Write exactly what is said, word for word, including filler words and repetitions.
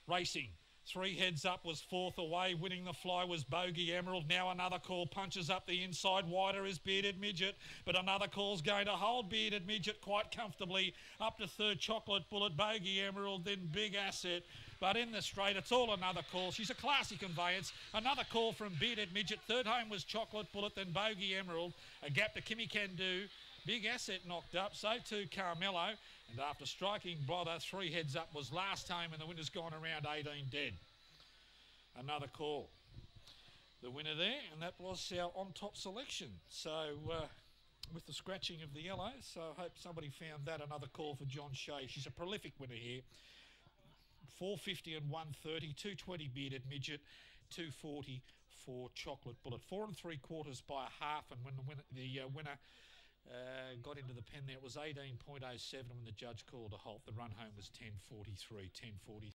Racing. Three heads up was fourth away. Winning the fly was Bogey Emerald. Now another call punches up the inside. Wider is Bearded Midget, but another call's going to hold Bearded Midget quite comfortably. Up to third, Chocolate Bullet, Bogey Emerald, then Big Asset. But in the straight, it's all another call. She's a classy conveyance. Another call from Bearded Midget. Third home was Chocolate Bullet, then Bogey Emerald. A gap to Kimmy Can Do. Big Asset knocked up, so too Carmelo. And after striking Bother, three heads up was last home, and the winner's gone around eighteen dead. Another call. The winner there, and that was our on-top selection. So, uh, with the scratching of the yellow, so I hope somebody found that. Another call for John Shea. She's a prolific winner here. four fifty and one thirty, two twenty Bearded Midget, two forty for Chocolate Bullet. Four and three quarters by a half, and when the winner, the uh, winner uh, got into the pen there, it was eighteen point oh seven when the judge called a halt. The run home was ten forty-three, ten forty.